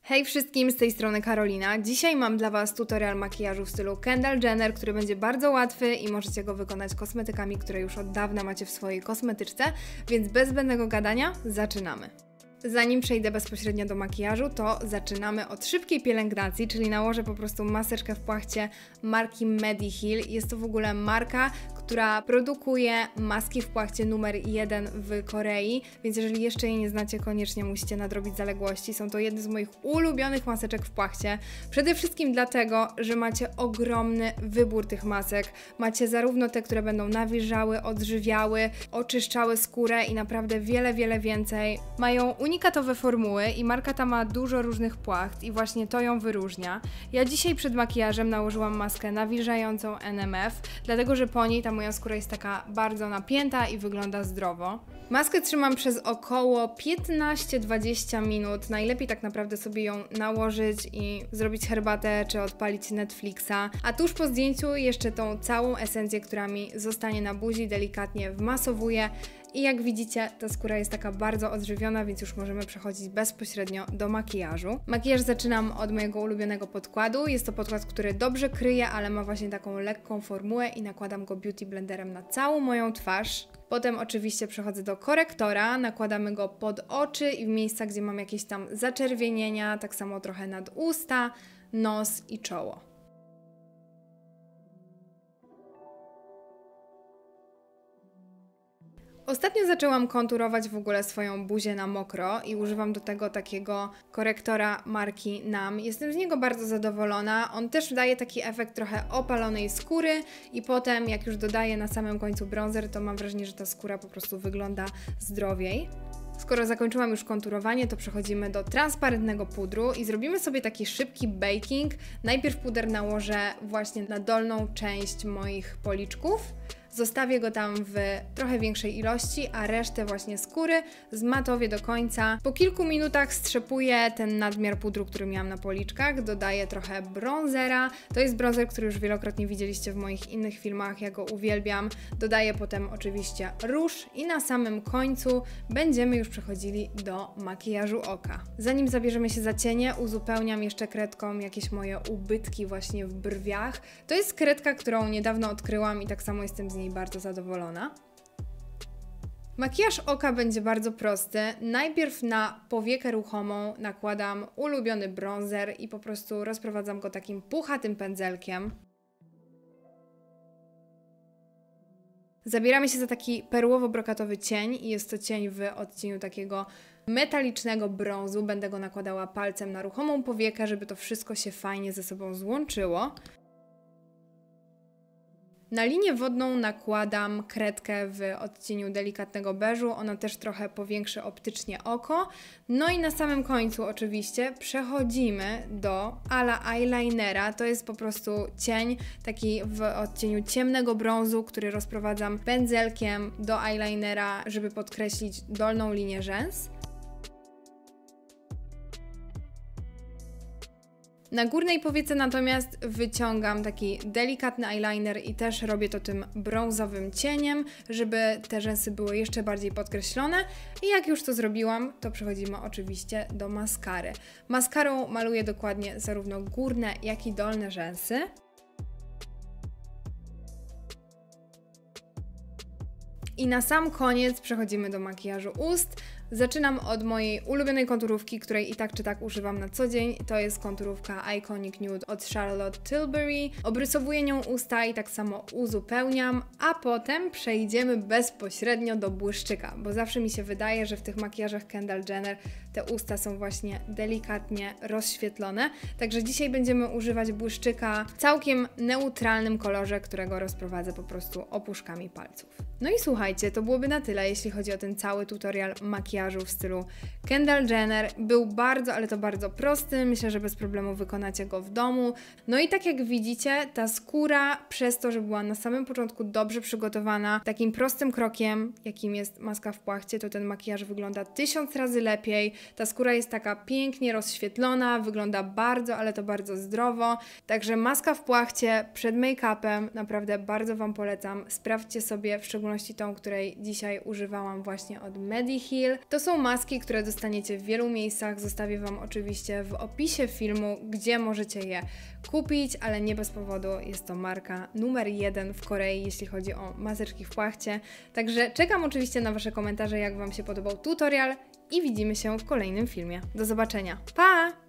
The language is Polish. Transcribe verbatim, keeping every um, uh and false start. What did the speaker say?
Hej wszystkim, z tej strony Karolina. Dzisiaj mam dla Was tutorial makijażu w stylu Kendall Jenner, który będzie bardzo łatwy i możecie go wykonać kosmetykami, które już od dawna macie w swojej kosmetyczce, więc bez zbędnego gadania zaczynamy. Zanim przejdę bezpośrednio do makijażu, to zaczynamy od szybkiej pielęgnacji, czyli nałożę po prostu maseczkę w płachcie marki Mediheal. Jest to w ogóle marka, która produkuje maski w płachcie numer jeden w Korei, więc jeżeli jeszcze jej nie znacie, koniecznie musicie nadrobić zaległości. Są to jedne z moich ulubionych maseczek w płachcie. Przede wszystkim dlatego, że macie ogromny wybór tych masek. Macie zarówno te, które będą nawilżały, odżywiały, oczyszczały skórę i naprawdę wiele, wiele więcej. Mają unikatowe formuły i marka ta ma dużo różnych płacht i właśnie to ją wyróżnia. Ja dzisiaj przed makijażem nałożyłam maskę nawilżającą N M F, dlatego że po niej ta moja skóra jest taka bardzo napięta i wygląda zdrowo. Maskę trzymam przez około piętnaście do dwudziestu minut. Najlepiej tak naprawdę sobie ją nałożyć i zrobić herbatę czy odpalić Netflixa. A tuż po zdjęciu jeszcze tą całą esencję, która mi zostanie na buzi, delikatnie wmasowuję. I jak widzicie, ta skóra jest taka bardzo odżywiona, więc już możemy przechodzić bezpośrednio do makijażu. Makijaż zaczynam od mojego ulubionego podkładu. Jest to podkład, który dobrze kryje, ale ma właśnie taką lekką formułę i nakładam go beauty blenderem na całą moją twarz. Potem oczywiście przechodzę do korektora, nakładamy go pod oczy i w miejsca, gdzie mam jakieś tam zaczerwienienia, tak samo trochę nad usta, nos i czoło. Ostatnio zaczęłam konturować w ogóle swoją buzię na mokro i używam do tego takiego korektora marki Nam. Jestem z niego bardzo zadowolona. On też daje taki efekt trochę opalonej skóry i potem jak już dodaję na samym końcu bronzer, to mam wrażenie, że ta skóra po prostu wygląda zdrowiej. Skoro zakończyłam już konturowanie, to przechodzimy do transparentnego pudru i zrobimy sobie taki szybki baking. Najpierw puder nałożę właśnie na dolną część moich policzków. Zostawię go tam w trochę większej ilości, a resztę właśnie skóry zmatowię do końca. Po kilku minutach strzepuję ten nadmiar pudru, który miałam na policzkach, dodaję trochę bronzera. To jest bronzer, który już wielokrotnie widzieliście w moich innych filmach, ja go uwielbiam. Dodaję potem oczywiście róż i na samym końcu będziemy już przechodzili do makijażu oka. Zanim zabierzemy się za cienie, uzupełniam jeszcze kredką jakieś moje ubytki właśnie w brwiach. To jest kredka, którą niedawno odkryłam i tak samo jestem z niej bardzo zadowolona. Makijaż oka będzie bardzo prosty. Najpierw na powiekę ruchomą nakładam ulubiony bronzer i po prostu rozprowadzam go takim puchatym pędzelkiem. Zabieramy się za taki perłowo-brokatowy cień i jest to cień w odcieniu takiego metalicznego brązu. Będę go nakładała palcem na ruchomą powiekę, żeby to wszystko się fajnie ze sobą złączyło. Na linię wodną nakładam kredkę w odcieniu delikatnego beżu, ona też trochę powiększy optycznie oko. No i na samym końcu oczywiście przechodzimy do ala eyelinera, to jest po prostu cień taki w odcieniu ciemnego brązu, który rozprowadzam pędzelkiem do eyelinera, żeby podkreślić dolną linię rzęs. Na górnej powiece natomiast wyciągam taki delikatny eyeliner i też robię to tym brązowym cieniem, żeby te rzęsy były jeszcze bardziej podkreślone. I jak już to zrobiłam, to przechodzimy oczywiście do maskary. Maskarą maluję dokładnie zarówno górne, jak i dolne rzęsy. I na sam koniec przechodzimy do makijażu ust. Zaczynam od mojej ulubionej konturówki, której i tak czy tak używam na co dzień. To jest konturówka Iconic Nude od Charlotte Tilbury. Obrysowuję nią usta i tak samo uzupełniam, a potem przejdziemy bezpośrednio do błyszczyka, bo zawsze mi się wydaje, że w tych makijażach Kendall Jenner te usta są właśnie delikatnie rozświetlone. Także dzisiaj będziemy używać błyszczyka w całkiem neutralnym kolorze, którego rozprowadzę po prostu opuszkami palców. No i słuchajcie, to byłoby na tyle, jeśli chodzi o ten cały tutorial makijażu w stylu Kendall Jenner. Był bardzo, ale to bardzo prosty. Myślę, że bez problemu wykonacie go w domu. No i tak jak widzicie, ta skóra przez to, że była na samym początku dobrze przygotowana, takim prostym krokiem, jakim jest maska w płachcie, to ten makijaż wygląda tysiąc razy lepiej. Ta skóra jest taka pięknie rozświetlona, wygląda bardzo, ale to bardzo zdrowo. Także maska w płachcie przed make-upem naprawdę bardzo Wam polecam. Sprawdźcie sobie, w szczególności tą, której dzisiaj używałam właśnie od Mediheal. To są maski, które dostaniecie w wielu miejscach. Zostawię Wam oczywiście w opisie filmu, gdzie możecie je kupić, ale nie bez powodu. Jest to marka numer jeden w Korei, jeśli chodzi o maseczki w płachcie. Także czekam oczywiście na Wasze komentarze, jak Wam się podobał tutorial i widzimy się w kolejnym filmie. Do zobaczenia. Pa!